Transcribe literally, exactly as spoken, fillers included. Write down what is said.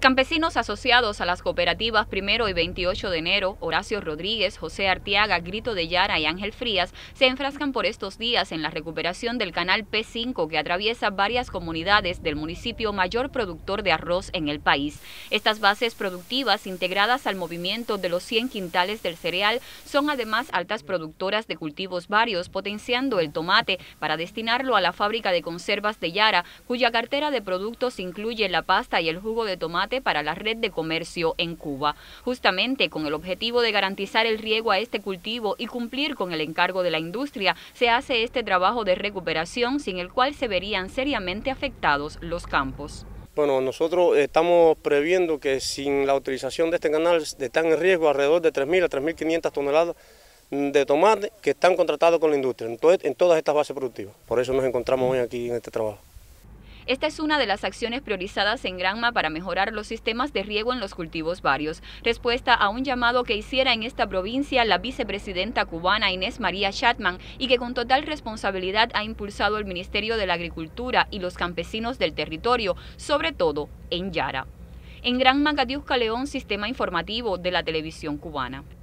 Campesinos asociados a las cooperativas Primero y veintiocho de enero, Horacio Rodríguez, José Arteaga, Grito de Yara y Ángel Frías, se enfrascan por estos días en la recuperación del canal P cinco que atraviesa varias comunidades del municipio mayor productor de arroz en el país. Estas bases productivas, integradas al movimiento de los cien quintales del cereal, son además altas productoras de cultivos varios, potenciando el tomate para destinarlo a la fábrica de conservas de Yara, cuya cartera de productos incluye la pasta y el jugo de tomate para la red de comercio en Cuba, justamente con el objetivo de garantizar el riego a este cultivo y cumplir con el encargo de la industria, se hace este trabajo de recuperación sin el cual se verían seriamente afectados los campos. Bueno, nosotros estamos previendo que sin la utilización de este canal están en riesgo alrededor de tres mil a tres mil quinientas toneladas de tomate que están contratados con la industria, entonces, en todas estas bases productivas. Por eso nos encontramos hoy aquí en este trabajo. Esta es una de las acciones priorizadas en Granma para mejorar los sistemas de riego en los cultivos varios, respuesta a un llamado que hiciera en esta provincia la vicepresidenta cubana Inés María Chatman y que con total responsabilidad ha impulsado el Ministerio de la Agricultura y los campesinos del territorio, sobre todo en Yara. En Granma, Katiuska León, Sistema Informativo de la Televisión Cubana.